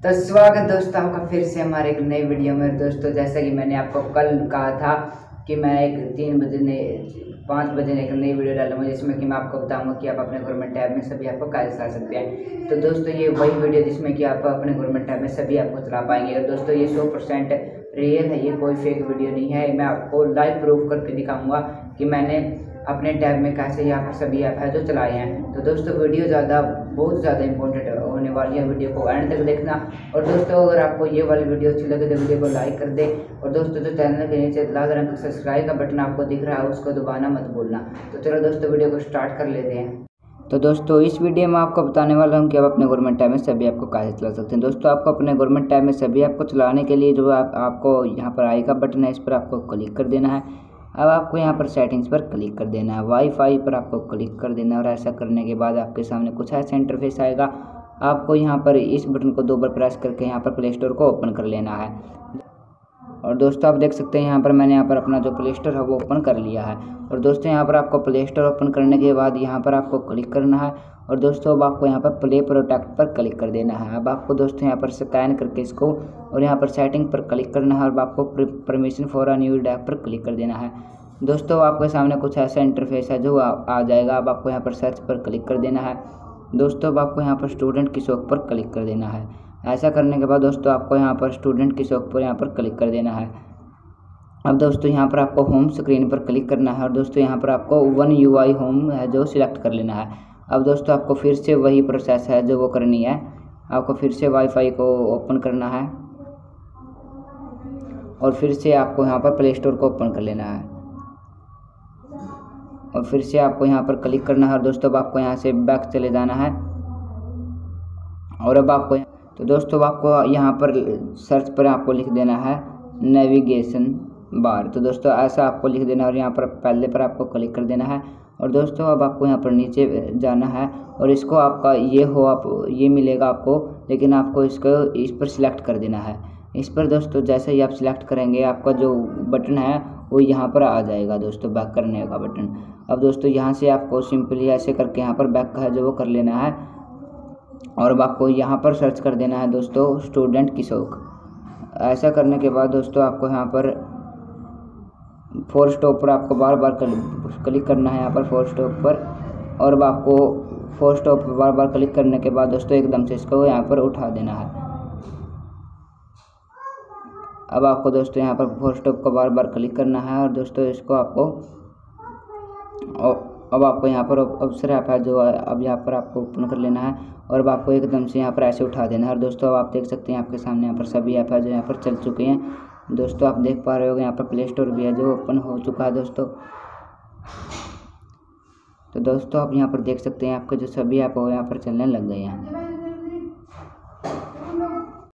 तो स्वागत दोस्तों आपका फिर से हमारे एक नई वीडियो में। दोस्तों जैसा कि मैंने आपको कल कहा था कि मैं एक 5 बजे एक नई वीडियो डालूंगा जिसमें कि मैं आपको बताऊंगा कि आप अपने गवर्नमेंट टैब में सभी आपको कैसे चला सकते हैं। तो दोस्तों ये वही वीडियो जिसमें कि आप अपने गवर्नमेंट टैब में सभी आपको चला पाएंगे। और दोस्तों ये 100% रियल है, ये कोई फेक वीडियो नहीं है। मैं आपको लाइव प्रूफ करके दिखाऊंगा कि मैंने अपने टैब में कैसे यहाँ पर सभी ऐप है जो चलाए हैं। तो दोस्तों वीडियो बहुत ज़्यादा इंपॉर्टेंट होने वाली है, वीडियो को एंड तक देखना। और दोस्तों अगर आपको ये वाली वीडियो अच्छी लगे तो वीडियो को लाइक कर दे। और दोस्तों जो चैनल के नीचे लाल रंग का सब्सक्राइब का बटन आपको दिख रहा है उसको दबाना मत भूलना। तो चलो दोस्तों वीडियो को स्टार्ट कर लेते हैं। तो दोस्तों इस वीडियो में आपको बताने वाला हूं कि आप अपने गवर्नमेंट टैब में सभी ऐप को कैसे चला सकते हैं। दोस्तों आपको अपने गवर्नमेंट टैब में सभी ऐप को चलाने के लिए जो आपको यहाँ पर आई का बटन है, इस पर आपको क्लिक कर देना है। अब आपको यहाँ पर सेटिंग्स पर क्लिक कर देना है, वाईफाई पर आपको क्लिक कर देना है। और ऐसा करने के बाद आपके सामने कुछ ऐसा इंटरफेस आएगा। आपको यहाँ पर इस बटन को 2 बार प्रेस करके यहाँ पर प्ले स्टोर को ओपन कर लेना है। और दोस्तों आप देख सकते हैं यहाँ पर मैंने यहाँ पर अपना जो प्ले स्टोर है वो ओपन कर लिया है। और दोस्तों यहाँ पर आपको प्ले स्टोर ओपन करने के बाद यहाँ पर आपको क्लिक करना है। और दोस्तों अब आपको यहाँ पर प्ले प्रोटेक्ट पर क्लिक कर देना है। अब आपको दोस्तों यहाँ पर स्कैन करके इसको और यहाँ पर सेटिंग पर क्लिक करना है। और आपको परमिशन फॉर अनयूज्ड ऐप पर क्लिक कर देना है। दोस्तों आपके सामने कुछ ऐसा इंटरफेस है जो आ जाएगा। अब आपको यहाँ पर सर्च पर क्लिक कर देना है। दोस्तों अब आपको यहाँ पर स्टूडेंट की शौक पर क्लिक कर देना है। ऐसा करने के बाद दोस्तों आपको यहाँ पर स्टूडेंट की शौक पर यहाँ पर क्लिक कर देना है। अब दोस्तों यहाँ पर आपको होम स्क्रीन पर क्लिक करना है। और दोस्तों यहाँ पर आपको वन UI होम है जो सिलेक्ट कर लेना है। अब दोस्तों आपको फिर से वही प्रोसेस है जो वो करनी है। आपको फिर से वाईफाई को ओपन करना है और फिर से आपको यहाँ पर प्ले स्टोर को ओपन कर लेना है और फिर से आपको यहाँ पर क्लिक करना है। और दोस्तों अब आपको यहाँ से बैक चले जाना है। और अब आपको तो दोस्तों आपको यहाँ पर सर्च पर आपको लिख देना है नेविगेशन बार। तो दोस्तों ऐसा आपको लिख देना और यहाँ पर पहले पर आपको क्लिक कर देना है। और दोस्तों अब आपको यहाँ पर नीचे जाना है और इसको आपका ये मिलेगा आपको, लेकिन आपको इस पर सिलेक्ट कर देना है। इस पर दोस्तों जैसे ही आप सिलेक्ट करेंगे आपका जो बटन है वो यहाँ पर आ जाएगा दोस्तों, बैक करने का बटन। अब दोस्तों यहाँ से आपको सिंपली ऐसे करके यहाँ पर बैक का है जो वो कर लेना है। और अब आपको यहाँ पर सर्च कर देना है दोस्तों स्टूडेंट की शौक। ऐसा करने के बाद दोस्तों आपको यहाँ पर 4 स्टॉप पर आपको बार बार क्लिक करना है, यहाँ पर 4 स्टॉप पर। और अब आपको 4 स्टॉप पर बार बार क्लिक करने के बाद दोस्तों एकदम से इसको यहाँ पर उठा देना है। अब आपको दोस्तों यहाँ पर 4 स्टॉप को बार बार क्लिक करना है। और दोस्तों इसको आपको अब आपको यहाँ पर अवसर ऐप है जो अब यहाँ पर आपको ओपन कर लेना है। और अब आपको एकदम से यहाँ पर ऐसे उठा देना है। और दोस्तों अब आप देख सकते हैं आपके सामने यहाँ पर सभी ऐप है जो यहाँ पर चल चुके हैं। दोस्तों आप देख पा रहे होंगे यहाँ पर प्ले स्टोर भी है जो ओपन हो चुका है दोस्तों। तो दोस्तों आप यहाँ पर देख सकते हैं आपके जो सभी ऐप हो यहाँ पर चलने लग गए हैं।